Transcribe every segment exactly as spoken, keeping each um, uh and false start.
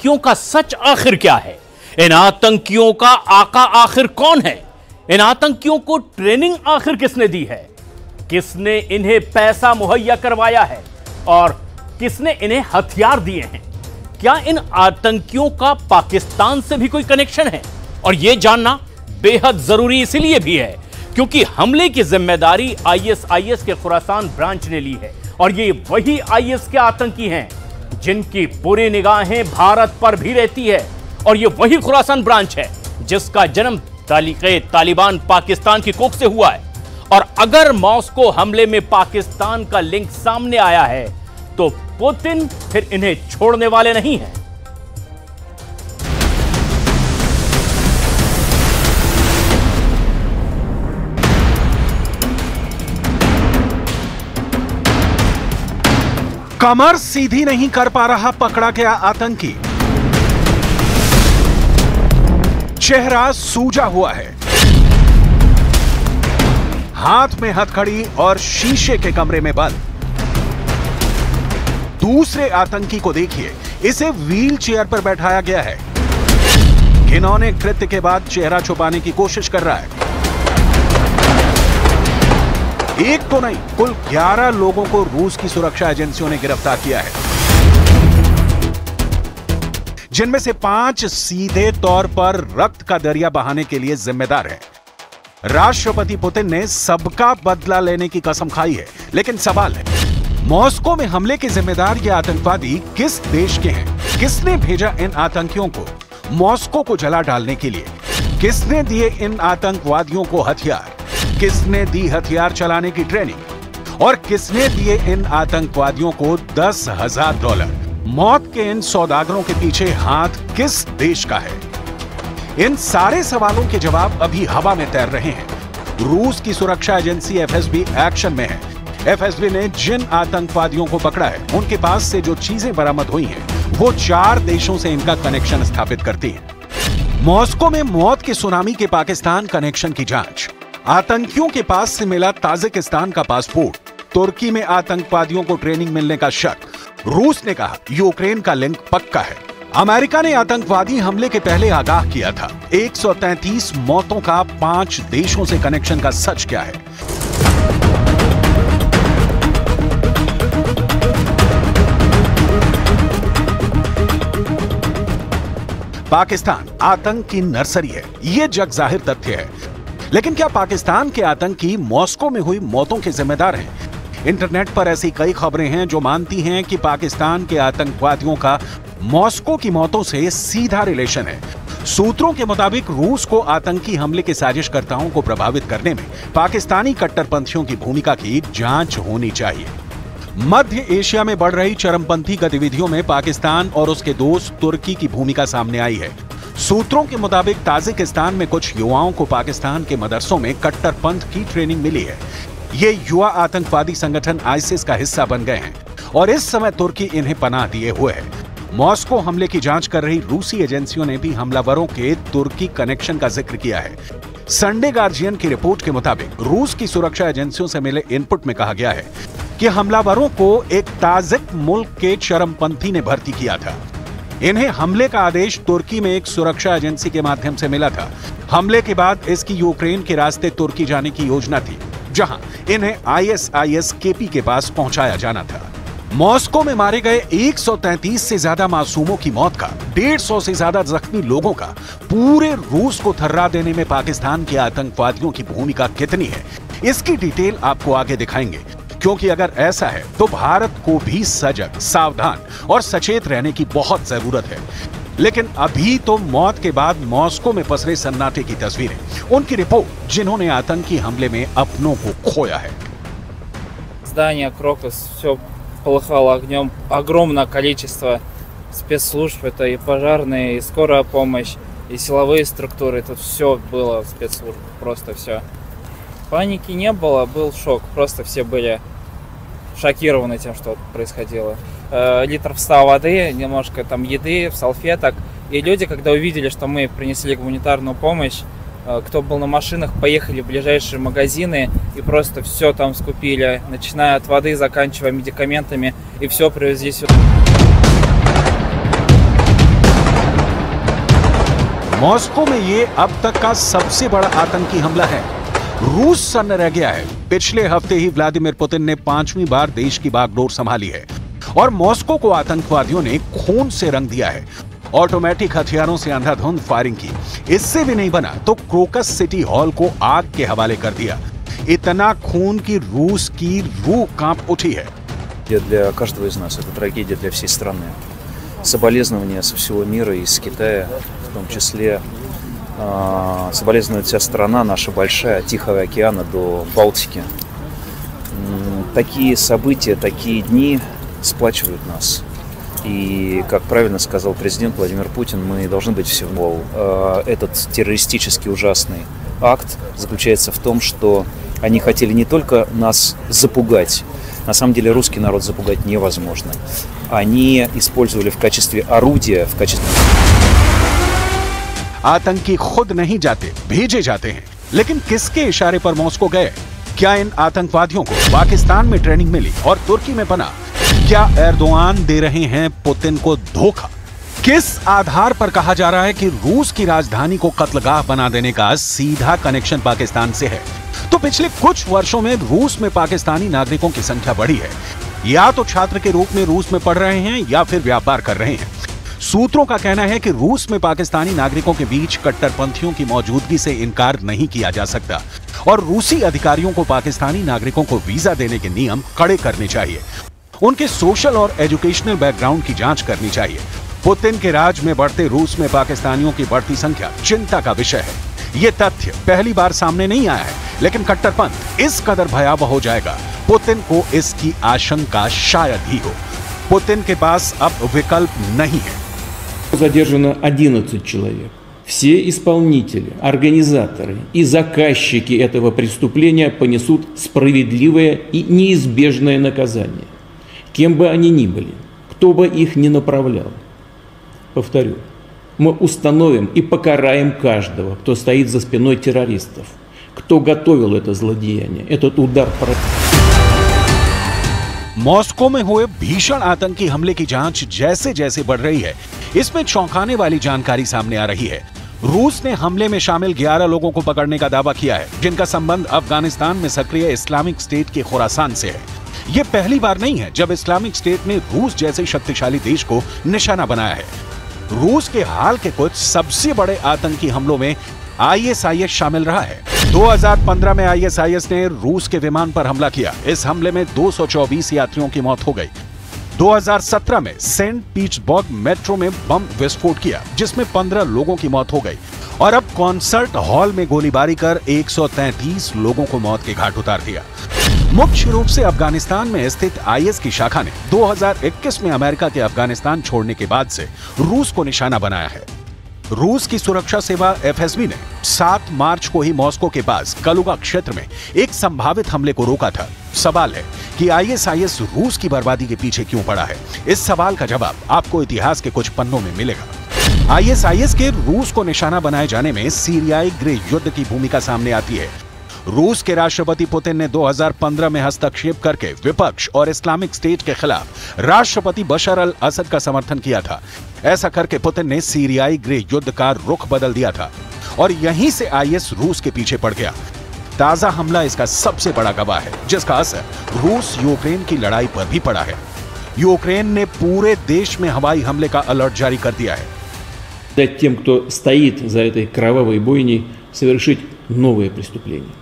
आतंकियों का सच आखिर क्या है? इन आतंकियों का आका आखिर कौन है? इन आतंकियों को ट्रेनिंग आखिर किसने दी है? किसने इन्हें पैसा मुहैया करवाया है और किसने इन्हें हथियार दिए हैं? क्या इन आतंकियों का पाकिस्तान से भी कोई कनेक्शन है? और यह जानना बेहद जरूरी इसलिए भी है क्योंकि हमले की जिम्मेदारी आईएसआईएस के खुरासान ब्रांच ने ली है और ये वही आईएस के आतंकी हैं जिनकी बुरी निगाहें भारत पर भी रहती है। और ये वही खुरासान ब्रांच है जिसका जन्म तालिक़े तालिबान पाकिस्तान की कोख से हुआ है। और अगर मॉस्को हमले में पाकिस्तान का लिंक सामने आया है तो पुतिन फिर इन्हें छोड़ने वाले नहीं हैं। कमर सीधी नहीं कर पा रहा पकड़ा गया आतंकी, चेहरा सूजा हुआ है, हाथ में हथकड़ी और शीशे के कमरे में बंद। दूसरे आतंकी को देखिए, इसे व्हील चेयर पर बैठाया गया है। घिनौने कृत्य के बाद चेहरा छुपाने की कोशिश कर रहा है। एक तो नहीं, कुल ग्यारह लोगों को रूस की सुरक्षा एजेंसियों ने गिरफ्तार किया है, जिनमें से पांच सीधे तौर पर रक्त का दरिया बहाने के लिए जिम्मेदार हैं। राष्ट्रपति पुतिन ने सबका बदला लेने की कसम खाई है, लेकिन सवाल है, मॉस्को में हमले के जिम्मेदार ये आतंकवादी किस देश के हैं? किसने भेजा इन आतंकियों को मॉस्को को जला डालने के लिए? किसने दिए इन आतंकवादियों को हथियार? किसने दी हथियार चलाने की ट्रेनिंग? और किसने दिए इन आतंकवादियों को दस हजार डॉलर? मौत के इन सौदागरों के पीछे हाथ किस देश का है? इन सारे सवालों के जवाब अभी हवा में तैर रहे हैं। रूस की सुरक्षा एजेंसी एफएसबी एक्शन में है। एफएसबी ने जिन आतंकवादियों को पकड़ा है, उनके पास से जो चीजें बरामद हुई हैं, वो चार देशों से इनका कनेक्शन स्थापित करती हैं। मॉस्को में मौत के सुनामी के पाकिस्तान कनेक्शन की जांच, आतंकियों के पास से मिला ताजिकिस्तान का पासपोर्ट, तुर्की में आतंकवादियों को ट्रेनिंग मिलने का शक, रूस ने कहा यूक्रेन का लिंक पक्का है, अमेरिका ने आतंकवादी हमले के पहले आगाह किया था, एक सौ तैंतीस मौतों का पांच देशों से कनेक्शन का सच क्या है? पाकिस्तान आतंक की नर्सरी है, यह जग जाहिर तथ्य है। लेकिन क्या पाकिस्तान के आतंकी मॉस्को में हुई मौतों के जिम्मेदार हैं? इंटरनेट पर ऐसी कई खबरें हैं जो मानती हैं कि पाकिस्तान के आतंकवादियों का मॉस्को की मौतों से सीधा रिलेशन है। सूत्रों के मुताबिक रूस को आतंकी हमले के साजिशकर्ताओं को प्रभावित करने में पाकिस्तानी कट्टरपंथियों की भूमिका की जांच होनी चाहिए। मध्य एशिया में बढ़ रही चरमपंथी गतिविधियों में पाकिस्तान और उसके दोस्त तुर्की की भूमिका सामने आई है। सूत्रों के मुताबिक ताजिकिस्तान में कुछ युवाओं को पाकिस्तान के मदरसों में कट्टरपंथ की ट्रेनिंग मिली है। ये युवा आतंकवादी संगठन आईसिस का हिस्सा बन गए हैं और इस समय तुर्की इन्हें पनाह दिए हुए है। मॉस्को हमले की जांच कर रही रूसी एजेंसियों ने भी हमलावरों के तुर्की कनेक्शन का जिक्र किया है। संडे गार्जियन की रिपोर्ट के मुताबिक रूस की सुरक्षा एजेंसियों से मिले इनपुट में कहा गया है कि हमलावरों को एक ताजिक मुल्क के चरमपंथी ने भर्ती किया था। इन्हें हमले का आदेश तुर्की में एक सुरक्षा एजेंसी के माध्यम से मिला था। हमले के बाद इसकी यूक्रेन के रास्ते तुर्की जाने की योजना थी, जहां इन्हें आईएसआईएस केपी के पास पहुंचाया जाना था। मॉस्को में मारे गए एक सौ तैंतीस से ज्यादा मासूमों की मौत का, डेढ़ सौ से ज्यादा जख्मी लोगों का, पूरे रूस को थर्रा देने में पाकिस्तान के आतंकवादियों की भूमिका कितनी है, इसकी डिटेल आपको आगे दिखाएंगे। क्योंकि अगर ऐसा है तो भारत को भी सजग, सावधान और सचेत रहने की बहुत जरूरत है। लेकिन अभी तो मौत के बाद मॉस्को में पसरे सन्नाटे की तस्वीरें, उनकी रिपोर्ट जिन्होंने आतंकी हमले में अपनों को खोया है। Здание Крокус, все полыхало огнем, огромное количество спецслужб, это и пожарные, и скорая помощь, и силовые структуры, тут все было спецслужб, просто все. Паники не было, был шок, просто все были шокированы тем, что происходило. Э, литров ста воды, немножко там еды, салфеток. И люди, когда увидели, что мы принесли гуманитарную помощь, э, кто был на машинах, поехали в ближайшие магазины и просто все там скупили, начиная от воды, заканчивая медикаментами, и все привезли сюда. मॉस्को में ये अब तक का सबसे बड़ा आतंकी हमला है। रूस सन्न रह गया है। पिछले हफ्ते ही व्लादिमीर पुतिन ने पांचवी बार देश की बागडोर संभाली है और मॉस्को को आतंकवादियों ने खून से रंग दिया है। ऑटोमेटिक हथियारों से अंधाधुंध फायरिंग की। इससे भी नहीं बना तो क्रोकस सिटी हॉल को आग के हवाले कर दिया। इतना खून की रूस की रूह कांप उठी है। Для каждого из нас это трагедия для всей страны. Соболезнования со всего мира, из Китая, в том числе соболезнует вся страна наша большая, от Тихого океана до Балтики. Такие события, такие дни сплачивают нас. И, как правильно сказал президент Владимир Путин, мы должны быть всего. Этот террористический ужасный акт заключается в том, что они хотели не только нас запугать. На самом деле русский народ запугать невозможно. Они использовали в качестве орудия, в качестве... आतंकी खुद नहीं जाते, भेजे जाते हैं। लेकिन किसके इशारे पर मॉस्को गए? क्या इन आतंकवादियों को पाकिस्तान में ट्रेनिंग मिली और तुर्की में पना? क्या एर्दोआन दे रहे हैं पुतिन को धोखा? किस आधार पर कहा जा रहा है कि रूस की राजधानी को कत्लगाह बना देने का सीधा कनेक्शन पाकिस्तान से है? तो पिछले कुछ वर्षों में रूस में पाकिस्तानी नागरिकों की संख्या बढ़ी है। या तो छात्र के रूप में रूस में पढ़ रहे हैं या फिर व्यापार कर रहे हैं। सूत्रों का कहना है कि रूस में पाकिस्तानी नागरिकों के बीच कट्टरपंथियों की मौजूदगी से इनकार नहीं किया जा सकता और रूसी अधिकारियों को पाकिस्तानी नागरिकों को वीजा देने के नियम कड़े करने चाहिए। उनके सोशल और एजुकेशनल बैकग्राउंड की जांच करनी चाहिए। पुतिन के राज में बढ़ते रूस में पाकिस्तानियों की बढ़ती संख्या चिंता का विषय है। ये तथ्य पहली बार सामने नहीं आया है, लेकिन कट्टरपंथ इस कदर भयावह हो जाएगा, पुतिन को इसकी आशंका शायद ही हो। पुतिन के पास अब विकल्प नहीं है। Задержано одиннадцать человек. Все исполнители, организаторы и заказчики этого преступления понесут справедливое и неизбежное наказание. Кем бы они ни были, кто бы их ни направлял. Повторю, мы установим и покараем каждого, кто стоит за спиной террористов, кто готовил это злодеяние, этот удар против. मॉस्को में हुए भीषण आतंकी हमले की जांच जैसे जैसे बढ़ रही है, इसमें चौंकाने वाली जानकारी सामने आ रही है। रूस ने हमले में शामिल ग्यारह लोगों को पकड़ने का दावा किया है, जिनका संबंध अफगानिस्तान में सक्रिय इस्लामिक स्टेट के खुरासान से है। यह पहली बार नहीं है जब इस्लामिक स्टेट ने रूस जैसे शक्तिशाली देश को निशाना बनाया है। रूस के हाल के कुछ सबसे बड़े आतंकी हमलों में आई एस आई एस शामिल रहा है। दो हज़ार पंद्रह में आई एस आई एस ने रूस के विमान पर हमला किया। इस हमले में दो सौ चौबीस यात्रियों की मौत हो गई। दो हज़ार सत्रह में सेंट पीटर्सबर्ग मेट्रो में बम विस्फोट किया, जिसमें पंद्रह लोगों की मौत हो गई। और अब कॉन्सर्ट हॉल में गोलीबारी कर एक सौ तैंतीस लोगों को मौत के घाट उतार दिया। मुख्य रूप से अफगानिस्तान में स्थित आई एस की शाखा ने दो हज़ार इक्कीस में अमेरिका के अफगानिस्तान छोड़ने के बाद से रूस को निशाना बनाया है। रूस की सुरक्षा सेवा एफ एस बी ने सात मार्च को ही मॉस्को के पास कलुगा क्षेत्र में एक संभावित हमले को रोका था। सवाल है कि आई एस आई एस रूस की बर्बादी के पीछे क्यों पड़ा है? इस सवाल का जवाब आपको इतिहास के कुछ पन्नों में मिलेगा। आई एस आई एस के रूस को निशाना बनाए जाने में सीरियाई गृह युद्ध की भूमिका सामने आती है। रूस के राष्ट्रपति पुतिन ने दो हज़ार पंद्रह में हस्तक्षेप करके विपक्ष और इस्लामिक स्टेट के खिलाफ राष्ट्रपति बशर अल असद का समर्थन किया था। ऐसा करके पुतिन ने सीरियाई गृह युद्ध का रुख बदल दिया था और यहीं से आई एस रूस के पीछे पड़ गया। ताजा हमला इसका सबसे बड़ा गवाह है, जिसका असर रूस यूक्रेन की लड़ाई पर भी पड़ा है। यूक्रेन ने पूरे देश में हवाई हमले का अलर्ट जारी कर दिया है। Тем, кто стоит за этой кровавой бойней, совершить новые преступления.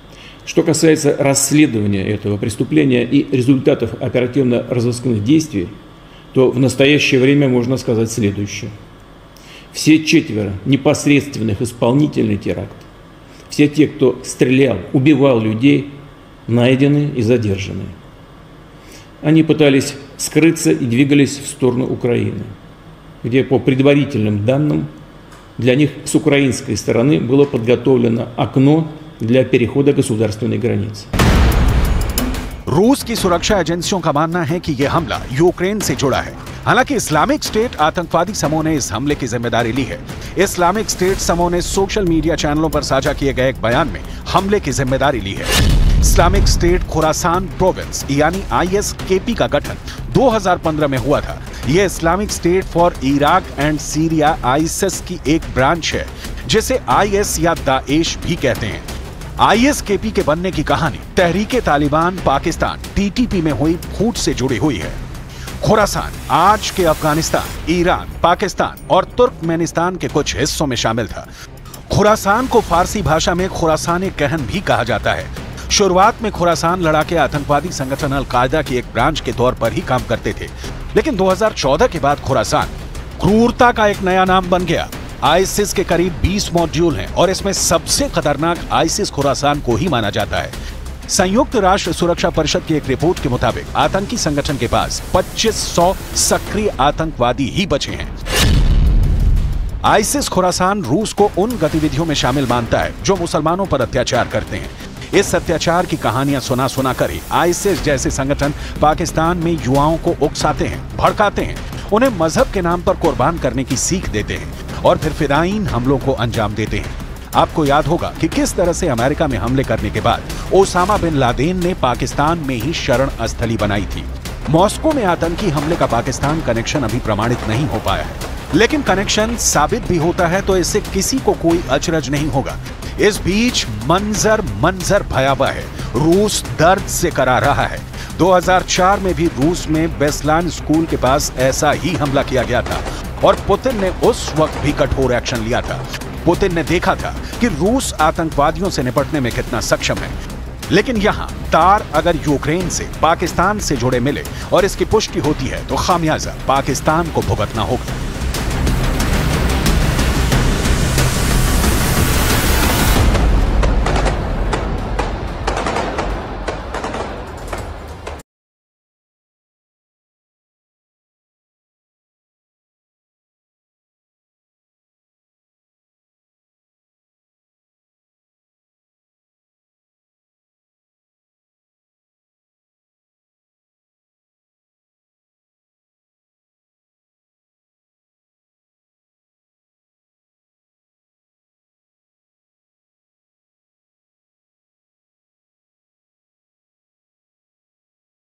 Что касается расследования этого преступления и результатов оперативно-розыскных действий, то в настоящее время можно сказать следующее. Все четверо непосредственных исполнителей теракта, все те, кто стрелял, убивал людей, найдены и задержаны. Они пытались скрыться и двигались в сторону Украины, где по предварительным данным для них с украинской стороны было подготовлено окно для перехода государственной границы. रूस की सुरक्षा एजेंसियों का मानना है कि यह हमला यूक्रेन से जुड़ा है। हालांकि इस्लामिक स्टेट आतंकवादी समूह ने इस हमले की जिम्मेदारी ली है। इस्लामिक स्टेट समूह ने सोशल मीडिया चैनलों पर साझा किए गए एक बयान में हमले की जिम्मेदारी ली है। इस्लामिक स्टेट खुरासान प्रोविंस यानी आई एस के पी का गठन दो हज़ार पंद्रह में हुआ था। यह Islamic State for Iraq and Syria ISS की एक ब्रांच है, जिसे आईएस या दाएश भी कहते हैं। आईएसकेपी के बनने की कहानी तहरीके तालिबान पाकिस्तान टीटीपी में हुई फूट से जुड़ी हुई है। खुरासान आज के अफगानिस्तान, ईरान, पाकिस्तान और तुर्कमेनिस्तान के कुछ हिस्सों में शामिल था। खुरासान को फारसी भाषा में खुरासान कहन भी कहा जाता है। शुरुआत में खुरासान लड़ाके आतंकवादी संगठन अल कायदा की एक ब्रांच के तौर पर ही काम करते थे, लेकिन दो हज़ार चौदह के बाद खुरासान क्रूरता का एक नया नाम बन गया। आईसिस के करीब बीस मॉड्यूल हैं और इसमें सबसे खतरनाक आईसिस खुरासान को ही माना जाता है। संयुक्त राष्ट्र सुरक्षा परिषद की एक रिपोर्ट के मुताबिक आतंकी संगठन के पास पच्चीस सौ सक्रिय आतंकवादी ही बचे हैं। आईसिस खुरासान रूस को उन गतिविधियों में शामिल मानता है जो मुसलमानों पर अत्याचार करते हैं। इस अत्याचार की कहानियां सुना सुना कर ही आईसिस जैसे संगठन पाकिस्तान में युवाओं को उकसाते हैं, भड़काते हैं, उन्हें मजहब के नाम पर कुर्बान करने की सीख देते हैं और फिर फिदायीन हमलों को अंजाम देते हैं। आपको याद होगा कि किस तरह से अमेरिका में हमले करने के बाद ओसामा बिन लादेन ने पाकिस्तान में ही शरण स्थली बनाई थी। मॉस्को में आतंकी हमले का पाकिस्तान कनेक्शन अभी प्रमाणित नहीं हो पाया है, लेकिन कनेक्शन साबित भी होता है तो इससे किसी को कोई अचरज नहीं होगा। इस बीच मंजर मंजर भयावह है। रूस दर्द से करा रहा है। दो हज़ार चार में भी रूस में बेस्लान स्कूल के पास ऐसा ही हमला किया गया था और पुतिन ने उस वक्त भी कठोर एक्शन लिया था। पुतिन ने देखा था कि रूस आतंकवादियों से निपटने में कितना सक्षम है। लेकिन यहां तार अगर यूक्रेन से, पाकिस्तान से जुड़े मिले और इसकी पुष्टि होती है तो खामियाजा पाकिस्तान को भुगतना होगा।